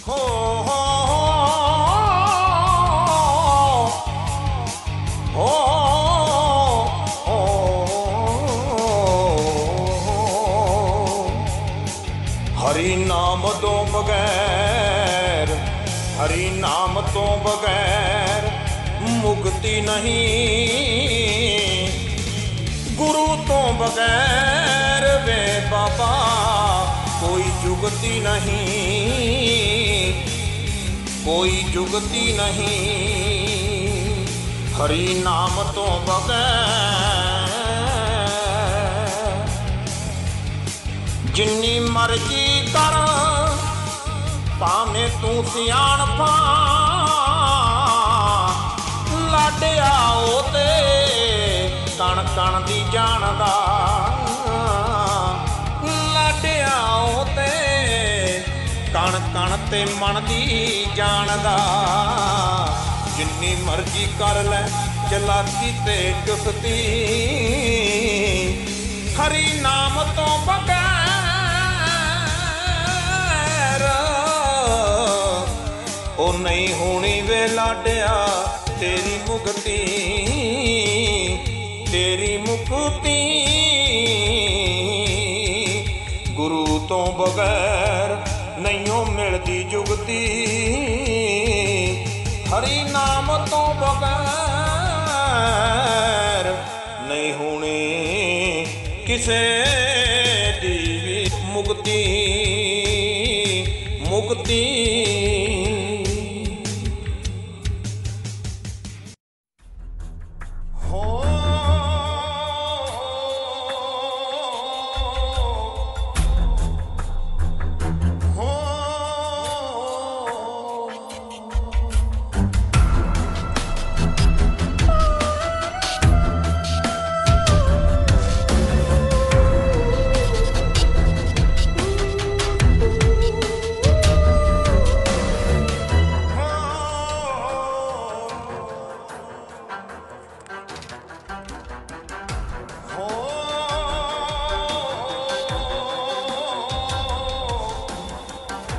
ਹੋ ਹੋ हरि नाम तो बगैर, हरि नाम तो बगैर मुक्ति नहीं, गुरु तो बगैर वे बाबा कोई जुगती नहीं, कोई जुगती नहीं। हरि नाम तो बगैर जिन्नी मर्जी कर भावें तू सियाणपा, लाडिया ओ ते कण कण दी जानदा, लाडिया ओ ते कण कण ते मन दी जानदा। जिन्नी मर्जी कर लै चलाकी ते चुसती, हरि नाम तो बगैर ओ नहीं होनी वे लाडिया तेरी मुक्ति, तेरी मुक्ति। गुरु तो बगैर नहीं मिलती जुगती, हरि नाम तो बगैर नहीं होनी किसे दी मुक्ति, मुक्ति।